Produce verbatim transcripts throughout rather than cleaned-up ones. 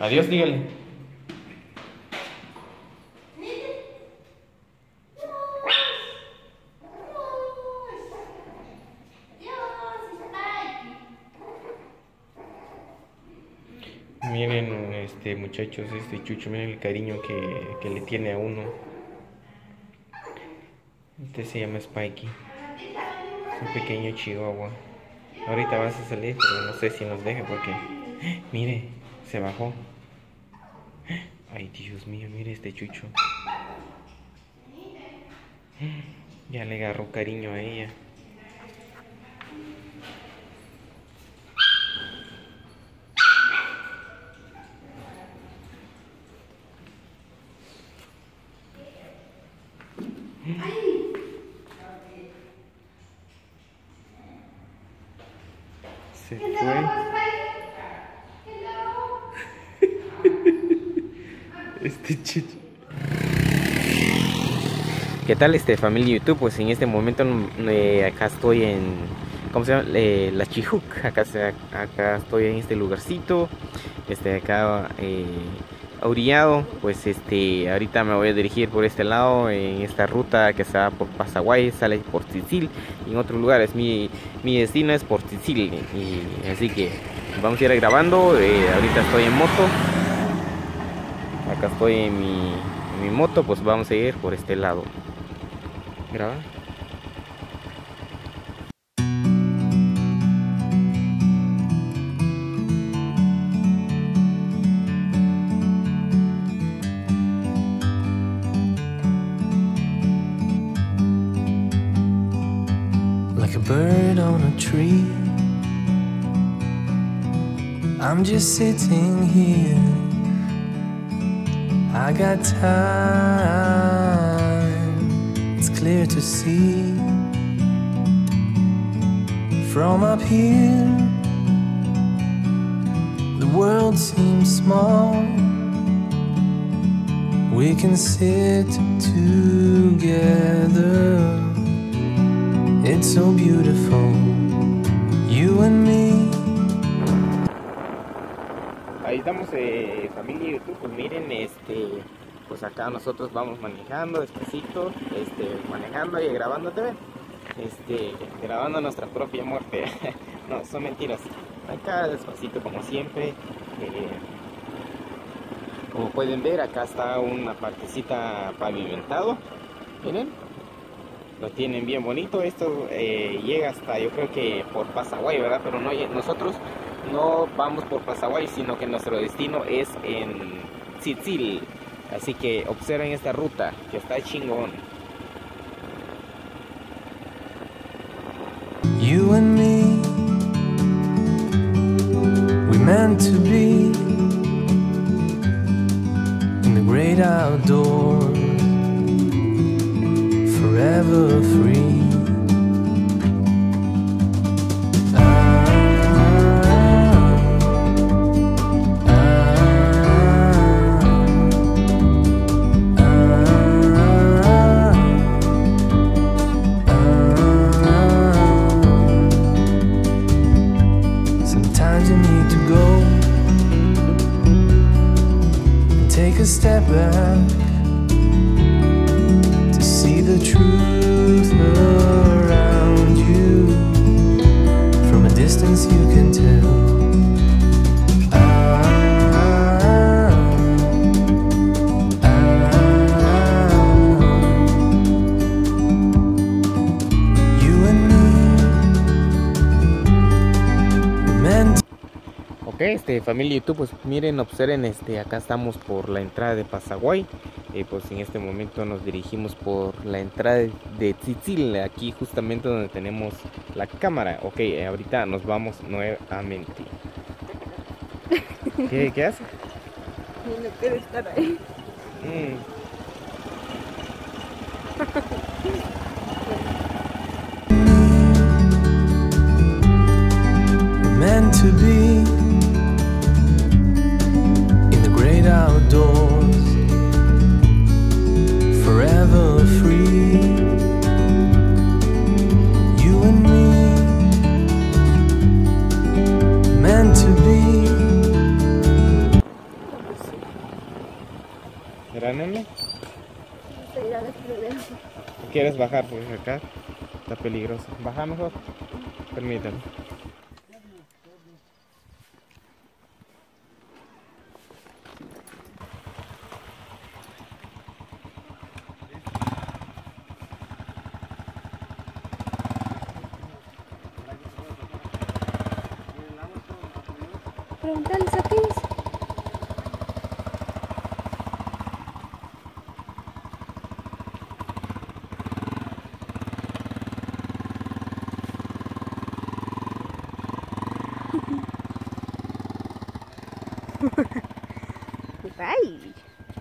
Adiós, dígale. Miren, este muchachos, este Chucho, miren el cariño que, que le tiene a uno. Este se llama Spikey. Es un pequeño chihuahua. Ahorita vas a salir, pero no sé si nos deja porque... Mire, se bajó. Ay, Dios mío, mire este Chucho. Ya le agarró cariño a ella. Se fue. Este Chucho. ¿Qué tal, este familia YouTube? Pues en este momento eh, acá estoy en, ¿cómo se llama? Eh, La Chihuc. Acá, acá estoy en este lugarcito. Este acá eh, orillado. Pues este ahorita me voy a dirigir por este lado en esta ruta que se va por Pasaguay, sale por Tzitzil y en otros lugares. Mi, mi destino es por Tzitzil, y así que vamos a ir grabando. Eh, ahorita estoy en moto. Acá estoy en mi, en mi moto, pues vamos a ir por este lado. Graba. Like a bird on a tree, I'm just sitting here. I got time, it's clear to see. From up here, the world seems small. We can sit together. It's so beautiful, you and me. Ahí estamos, eh, familia YouTube. Pues miren, este, pues acá nosotros vamos manejando despacito, este, manejando y grabándote, ¿ven? Este, grabando nuestra propia muerte. No, son mentiras. Acá despacito como siempre. Eh, como pueden ver, acá está una partecita pavimentado. Miren, lo tienen bien bonito. Esto eh, llega hasta, yo creo que por Pasaguay, ¿verdad? Pero no, nosotros no vamos por Pasaguay, sino que nuestro destino es en Tzitzil. Así que observen esta ruta, que está chingón. You and me, we meant to be in the great outdoors, forever free. Take a step back to see the truth around you. From a distance you can tell. Ah, ah, ah. You and me, we're meant to. Ok, este, familia YouTube, pues miren, observen, este, acá estamos por la entrada de Pasaguay. Eh, pues en este momento nos dirigimos por la entrada de Tzitzil, aquí justamente donde tenemos la cámara. Ok, eh, ahorita nos vamos nuevamente. ¿Qué, qué hace? No quiero estar ahí. Mm. Meant to be in the great outdoors, forever free. You and me, meant to be. la nene? Se irá a las problemas. ¿Quieres bajar? Pues acá está peligroso. Baja mejor. Permítame. Preguntale a Tins. Bye.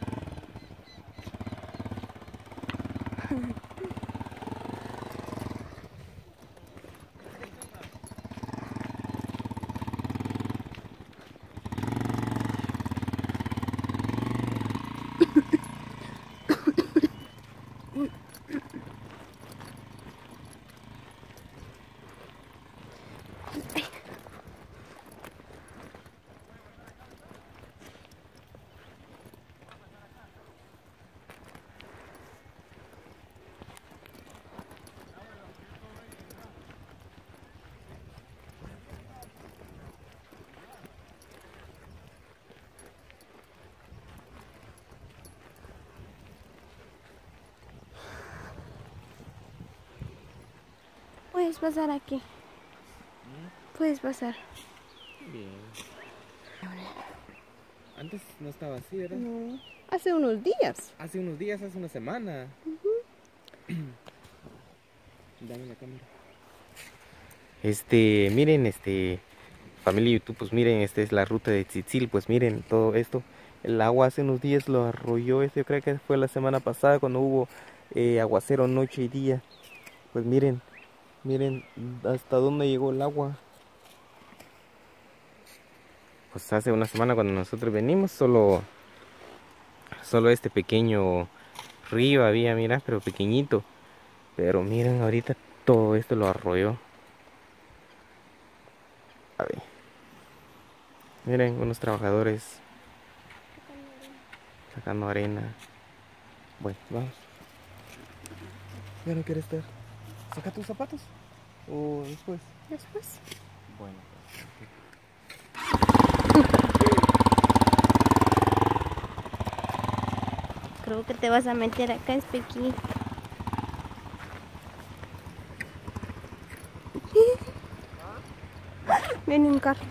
Puedes pasar aquí. Puedes pasar. Bien. Antes no estaba así, ¿verdad? No. Hace unos días. Hace unos días, hace una semana. Dame la cámara. Este, miren, este, familia YouTube, pues miren, esta es la ruta de Tzitzil, pues miren todo esto. El agua hace unos días lo arrolló, este, yo creo que fue la semana pasada cuando hubo eh, aguacero noche y día. Pues miren, miren hasta dónde llegó el agua. Pues hace una semana cuando nosotros venimos, solo, solo este pequeño río había, mira, pero pequeñito. Pero miren, ahorita todo esto lo arrolló. A ver. Miren, unos trabajadores sacando arena. Bueno, vamos. Ya no quieres estar. ¿Saca tus zapatos? ¿O después? Después. Bueno. Creo que te vas a meter acá, es pequeño. Viene un carro.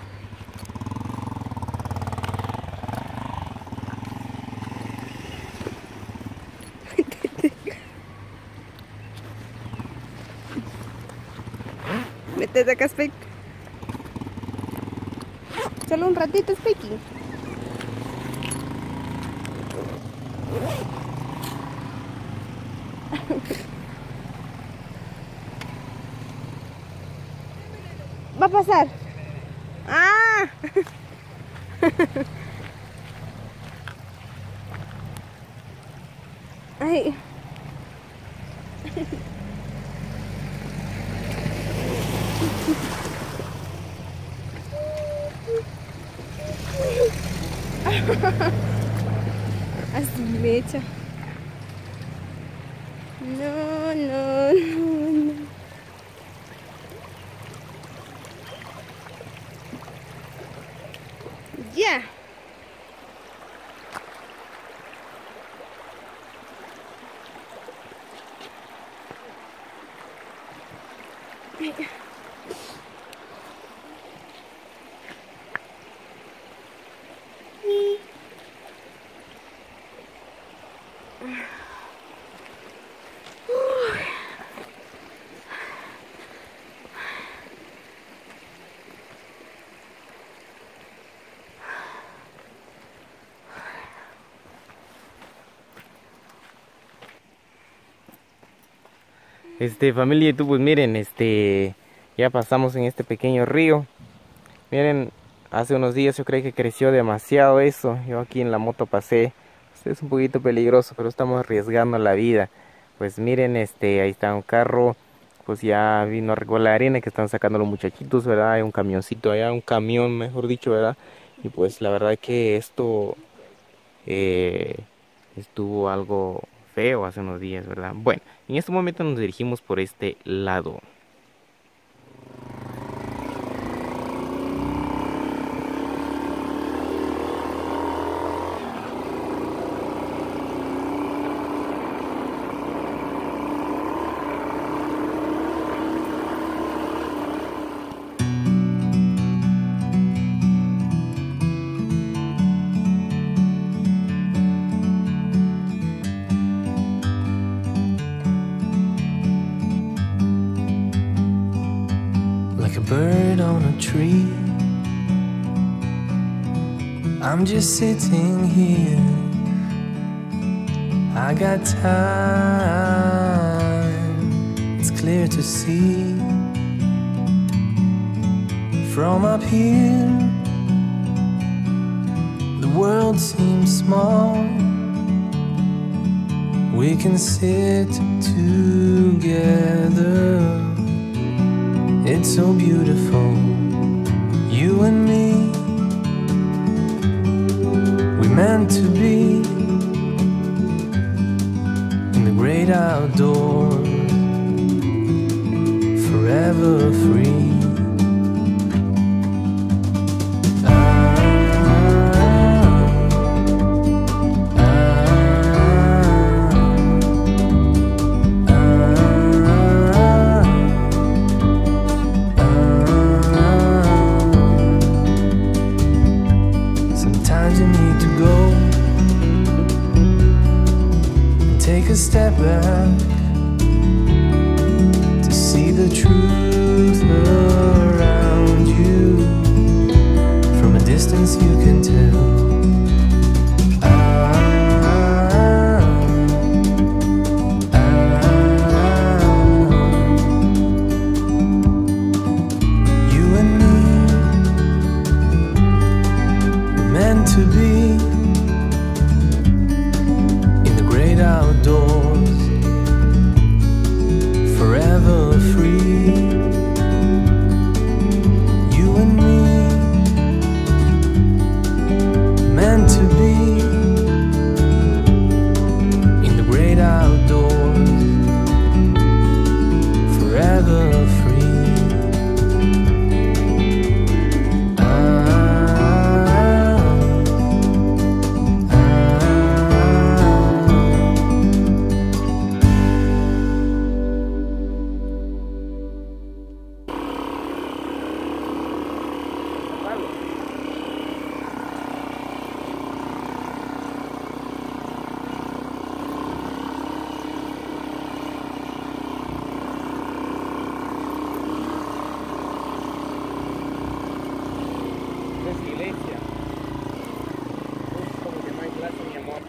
Métete acá, Spike. Solo un ratito, Spike. Va a pasar. ¡Ah! Ay. Así mecha. No, no, no, no. Ya. Este, familia YouTube, pues miren, este, ya pasamos en este pequeño río. Miren, hace unos días yo creo que creció demasiado eso. Yo aquí en la moto pasé. Este es un poquito peligroso, pero estamos arriesgando la vida. Pues miren, este, ahí está un carro. Pues ya vino a recoger la arena que están sacando los muchachitos, ¿verdad? Hay un camioncito allá, un camión, mejor dicho, ¿verdad? Y pues la verdad que esto, eh, estuvo algo feo hace unos días, ¿verdad? Bueno, en este momento nos dirigimos por este lado. Like a bird on a tree, I'm just sitting here. I got time, it's clear to see. From up here, the world seems small. We can sit together. It's so beautiful, you and me. We meant to be in the great outdoors, forever free. A step back to see the truth around you. From a distance you can tell. Ah, ah, you and me were meant to be outdoors, forever free. You and me, meant to be in the great outdoors, forever free. Silencio. Como que no hay clase, mi amor.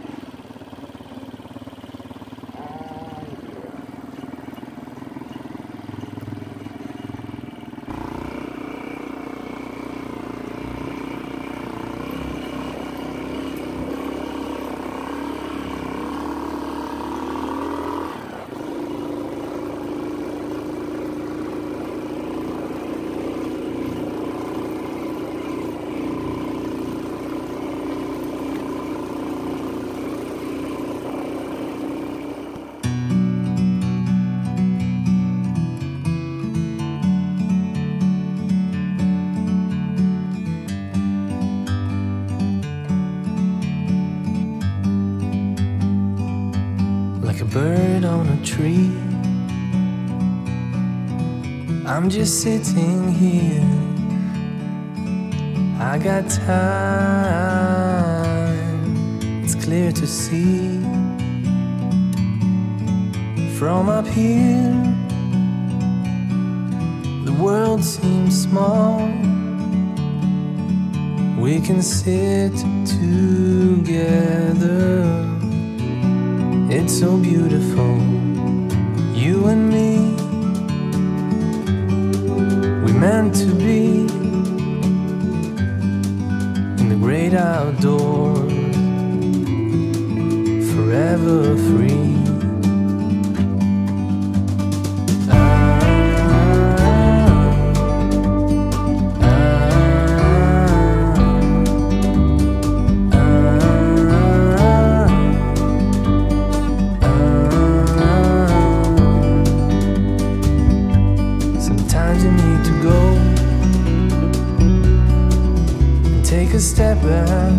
Ay, like a bird on a tree, I'm just sitting here. I got time, it's clear to see. From up here, the world seems small. We can sit together. It's so beautiful, you and me. We meant to be in the great outdoors, forever free. sometimes you need to go and take a step back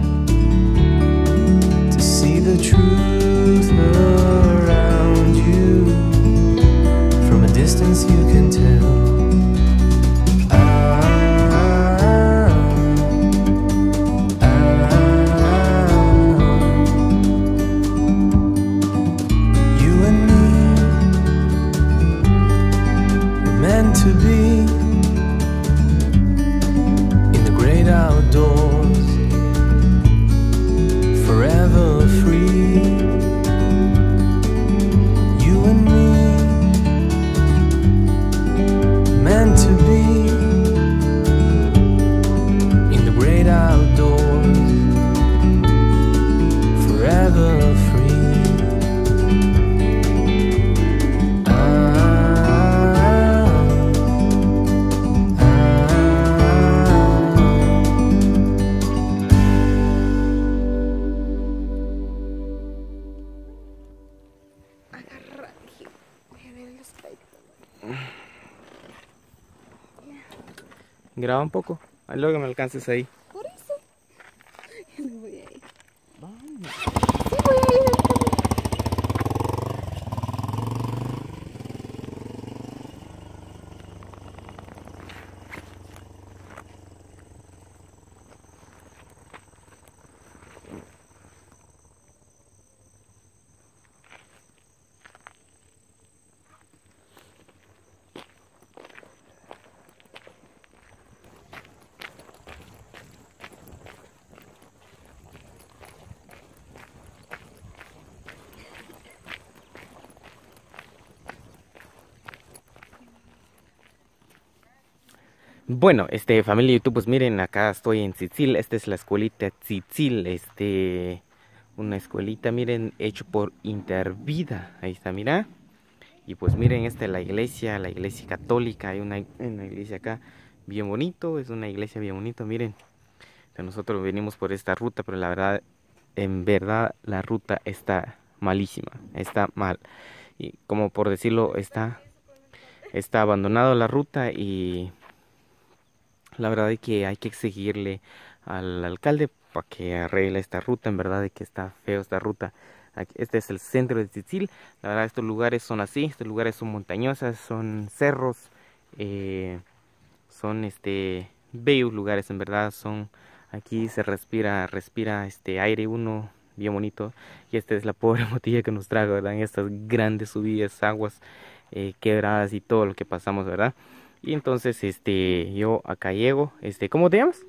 to see the truth around you. From a distance you can tell. To be in the great outdoors, forever free. You and me, meant to be in the great outdoors, forever free. Agarra, dije, voy a ver el Spike. Graba un poco. Ahí luego me alcances ahí. Por eso. No voy a ir. Vamos. Sí, voy a ir. Bueno, este, familia YouTube, pues miren, acá estoy en Tzitzil. Esta es la escuelita Tzitzil, este, una escuelita, miren, hecho por Intervida. Ahí está, mira. Y pues miren, esta es la iglesia, la iglesia católica. Hay una, una iglesia acá bien bonito, es una iglesia bien bonita, miren. Nosotros venimos por esta ruta, pero la verdad, en verdad, la ruta está malísima, está mal. Y como por decirlo, está, está abandonado la ruta y... La verdad es que hay que exigirle al alcalde para que arregle esta ruta. En verdad es que está feo esta ruta. Este es el centro de Tzitzil. La verdad estos lugares son así. Estos lugares son montañosas, son cerros. Eh, son este bellos lugares, en verdad. Son aquí se respira, respira este aire uno bien bonito. Y esta es la pobre motilla que nos traga, ¿verdad? En estas grandes subidas, aguas eh, quebradas y todo lo que pasamos, ¿verdad? Y entonces, este, yo acá llego, este, ¿cómo te llamas?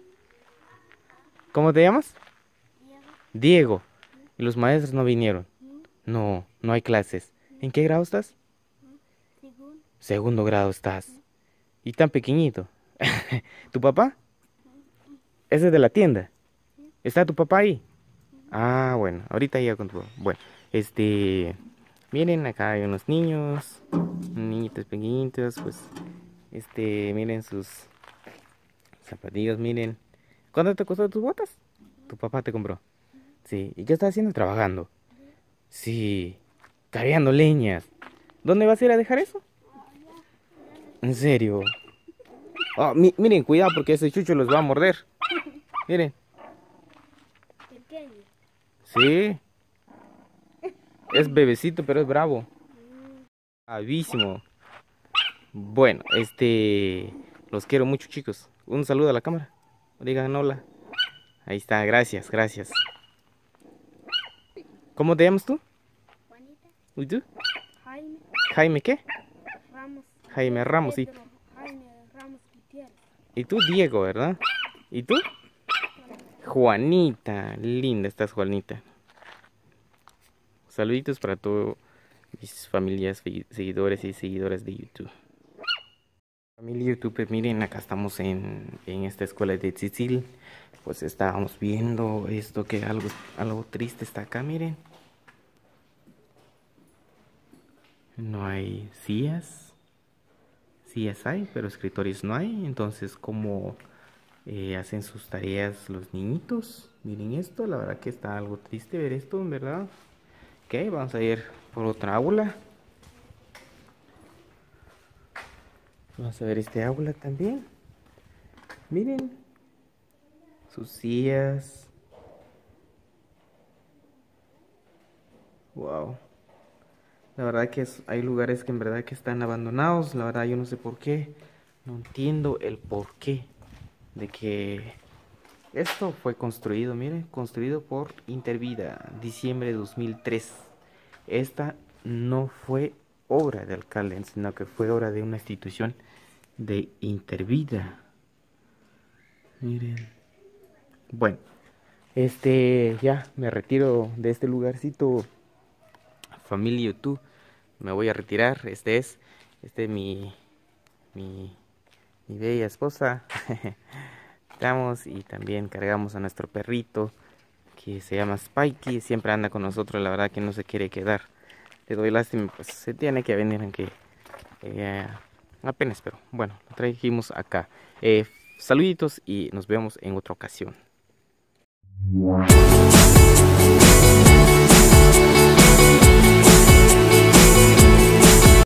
¿Cómo te llamas? Diego. Diego. ¿Y los maestros no vinieron? No, no hay clases. ¿En qué grado estás? Segundo. Segundo grado estás. ¿Y tan pequeñito? ¿Tu papá? ¿Ese es de la tienda? ¿Está tu papá ahí? Ah, bueno, ahorita llega con tu papá. Bueno, este, miren, acá hay unos niños, niñitos pequeñitos, pues... Este, miren sus zapatillos, miren. ¿Cuánto te costó tus botas? Tu papá te compró. Sí. ¿Y qué estás haciendo? Trabajando. Sí. Cargando leñas. ¿Dónde vas a ir a dejar eso? ¿En serio? Oh, mi miren, cuidado porque ese chucho los va a morder. Miren. Sí. Es bebecito, pero es bravo. Bravísimo. Bueno, este, los quiero mucho, chicos. Un saludo a la cámara. Digan hola. Ahí está, gracias, gracias. ¿Cómo te llamas tú? Juanita. ¿Y tú? Jaime. ¿Jaime qué? Ramos. Jaime Ramos. ¿Y, Jaime Ramos Gutiérrez. y tú, Diego, verdad? ¿Y tú? Juanita. Linda estás, Juanita. Saluditos para todos mis familias, seguidores y seguidoras de YouTube. Familia YouTube, miren, acá estamos en, en esta escuela de Tzitzil. Pues estábamos viendo esto que algo, algo triste está acá, miren. No hay sillas. Sillas hay, pero escritorios no hay. Entonces, ¿cómo eh, hacen sus tareas los niñitos? Miren esto, la verdad que está algo triste ver esto, en verdad. Ok, vamos a ir por otra aula. Vamos a ver este aula también. Miren. Sus sillas. Wow. La verdad que es, hay lugares que en verdad que están abandonados. La verdad yo no sé por qué. No entiendo el porqué de que esto fue construido. Miren, construido por Intervida, diciembre de dos mil tres. Esta no fue obra de alcalde, sino que fue obra de una institución de Intervida. Miren. Bueno, este ya me retiro de este lugarcito. Familia YouTube, me voy a retirar. Este es, este es mi, mi, mi bella esposa. Estamos y también cargamos a nuestro perrito que se llama Spikey. Siempre anda con nosotros, la verdad que no se quiere quedar. Le doy lástima, pues se tiene que venir, aunque eh, apenas, pero bueno, lo trajimos acá. Eh, saluditos y nos vemos en otra ocasión.